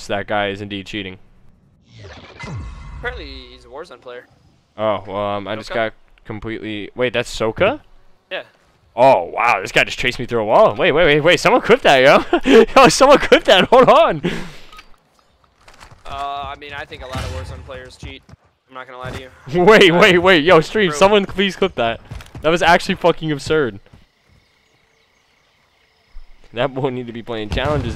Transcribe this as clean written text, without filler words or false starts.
evidence that guy is indeed cheating. Apparently, he's a Warzone player. Oh, well, I just got completely... Wait, that's Soka? Yeah. Oh, wow, this guy just chased me through a wall. Wait, someone clip that, yo. Yo, someone clip that, hold on. I mean, I think a lot of Warzone players cheat. I'm not gonna lie to you. Wait, yo, stream, someone please clip that. That was actually fucking absurd. That boy need to be playing challenges.